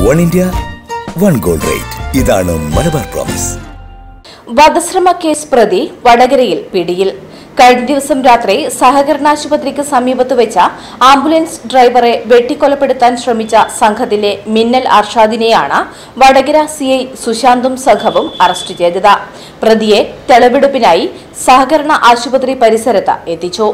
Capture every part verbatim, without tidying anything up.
One India, one gold rate. ഇതാണ് Malabar promise. വധശ്രമ case പ്രതി വടകരയിൽ പിടിയിൽ. കഴിഞ്ഞ ദിവസം രാത്രി സഹകരണാശുപത്രിക്ക് സമീപത്ത് വെച്ച ആംബുലൻസ് ഡ്രൈവറെ വെട്ടിക്കൊലപ്പെടുത്താൻ ശ്രമിച്ച സംഘത്തിലെ മിന്നൽ അർഷാദിനെയാണ് വടകര സിഐ സുശാന്തും സംഘവും അറസ്റ്റ് ചെയ്തത്. പ്രതിയെ തെളിവെടുപ്പിനായി സഹകരണ ആശുപത്രി പരിസരത്ത് എത്തിച്ചു.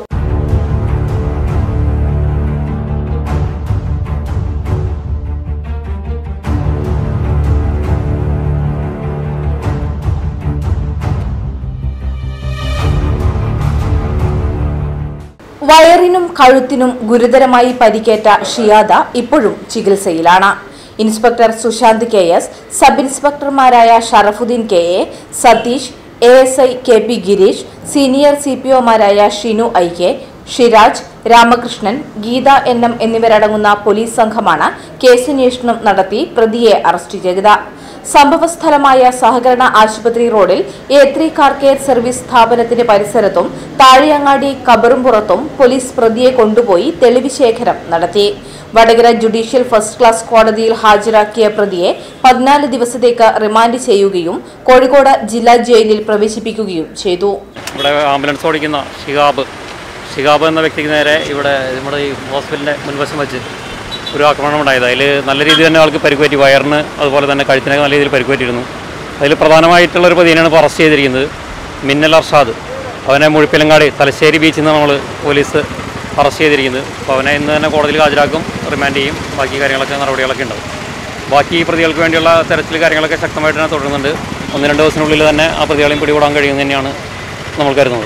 വയറിനും കഴുത്തിനും ഗുരുതരമായി പരിക്കേറ്റ ഷിയാദ ഇപ്പോഴും ചികിത്സയിലാണ്. Inspector Sushant K S, sub ഇൻസ്പെക്ടർമാരായ Sharafuddin K A, Satheesh, A S I K P Gireesh, senior C P ഒമാരായ Shinu I K, Shiraj, Ramakrishnan, Geetha N M എന്നിവരടങ്ങുന്ന പോലീസ് സംഘമാണ് കേസന്വേഷണം നടത്തി പ്രതിയെ അറസ്റ്റ് ചെയ്തത്. സംഭവസ്ഥലമായ സഹകരണ ആശുപത്രി റോഡിൽ A three car care service സ്ഥാപനത്തിന്റെ പരിസരത്തും താഴെയങ്ങാടി കബറുംപുറത്തും പോലീസ് പ്രതിയെ കൊണ്ടുപോയി തെളിവ് ശേഖരം നടത്തി. വടകര ജുഡീഷ്യൽ ഫസ്റ്റ് ക്ലാസ് കോടതിയിൽ ഹാജരാക്കിയ പ്രതിയെ പതിനാല് ദിവസത്തേക്ക് റിമാൻഡ് ചെയ്യുകയും കോഴിക്കോട് ജില്ലാ ജയിലിൽ പ്രവേശിപ്പിക്കുകയും ചെയ്തു. ഇവിടെ ആംബുലൻസ് ഓടിക്കുന്ന ഷിഹാബ് ഷിഹാബ് എന്ന വ്യക്തിക്ക് നേരെ ഇവിടെ നമ്മുടെ ഈ ഹോസ്പിറ്റലിന്റെ മുൻവശം വെച്ച് ഒരു ആക്രമണം ഉണ്ടായത്. അതിൽ നല്ല രീതിയിൽ തന്നെ ആൾക്ക് പരിക്കുപറ്റി, വയറിന് അതുപോലെ തന്നെ കഴുത്തിനൊക്കെ നല്ല രീതിയിൽ പരിക്കുപറ്റിയിരുന്നു. അതിൽ പ്രധാനമായിട്ടുള്ളൊരു പ്രതിയാണ് ഇപ്പോൾ അറസ്റ്റ് ചെയ്തിരിക്കുന്നത്, മിന്നൽ അർഷാദ്. അവനെ മുഴുപ്പിലങ്ങാടി തലശ്ശേരി ബീച്ചിൽ നിന്ന് നമ്മൾ പോലീസ് അറസ്റ്റ് ചെയ്തിരിക്കുന്നത്. അപ്പോൾ അവനെ ഇന്ന് തന്നെ കോടതിയിൽ ഹാജരാക്കും, റിമാൻഡ് ചെയ്യും, ബാക്കി കാര്യങ്ങളൊക്കെ നടപടികളൊക്കെ ഉണ്ടാവും. ബാക്കി ഈ പ്രതികൾക്ക് വേണ്ടിയുള്ള തെരച്ചിൽ കാര്യങ്ങളൊക്കെ ശക്തമായിട്ട് തന്നെ തുടരുന്നുണ്ട്. ഒന്ന് രണ്ട് ദിവസത്തിനുള്ളിൽ തന്നെ ആ പ്രതികളെയും പിടികൂടാൻ കഴിയുമെന്ന് തന്നെയാണ് നമ്മൾ കരുതുന്നത്.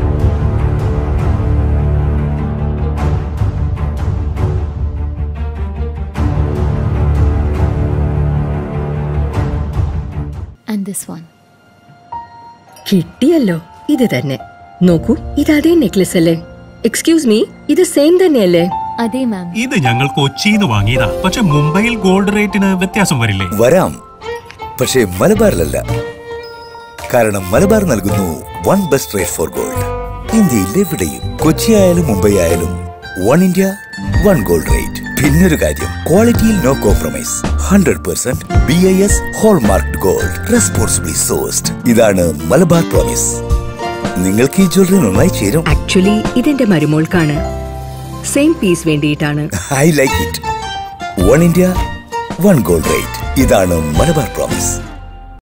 And this one. കിട്ടിയല്ലോ, ഇത് തന്നെ. നോക്കൂ, ഇത് അതേ നെക്ലസ് അല്ലേ? എക്സ്ക്യൂസ് മീ, ഇത് സെയിം തന്നെയല്ലേ? അതെ മാം. ഇത് ഞങ്ങൾ കൊച്ചിയിൽ നിന്ന് വാങ്ങിയതാ. പക്ഷെ മുംബൈയിൽ ഗോൾഡ് റേറ്റിന് വ്യത്യാസം വരില്ലേ? വരാം, പക്ഷേ മലബാറിലല്ല. കാരണം മലബാർ നൽകുന്നു one best rate for gold. ഇന്ത്യയിൽ എവിടെയും, കൊച്ചി ആയാലും മുംബൈ ആയാലും one India one gold rate. പിന്നൊരു കാര്യം, ക്വാളിറ്റിയിൽ no compromise. Hundred percent B I S hallmark gold, responsibly sourced. ഇതാണ് മലബാർ പ്രോമിസ്. നിങ്ങൾക്ക് ഈ ജ്വല്ലറി നന്നായി ചേരും. ആക്ച്വലി ഇതെന്റെ മരുമോൾക്കാണ്. സെയിം പീസ് വേണ്ടിയിട്ടാണ്. I like it. One India one gold rate. ഇതാണ് മലബാർ പ്രോമിസ്.